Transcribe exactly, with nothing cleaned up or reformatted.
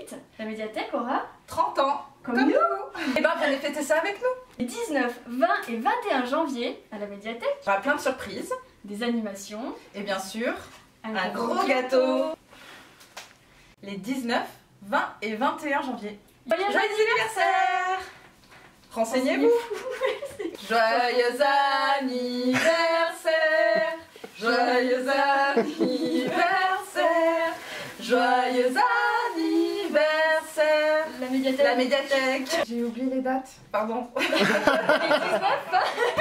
dix-huit, la médiathèque aura trente ans. comme, Comme nous. nous. Et ben venez fêter ça avec nous. Les dix-neuf, vingt et vingt et un janvier, à la médiathèque, Il y aura plein de surprises. des animations, Et bien sûr, un, un gros gâteau. Les dix-neuf, vingt et vingt et un janvier. Joyeux Joyeux anniversaire! Renseignez-vous! Joyeux anniversaire! Joyeux anniversaire! Joyeux anniversaire! La médiathèque. La médiathèque! J'ai oublié les dates, pardon. Les dix-neuf,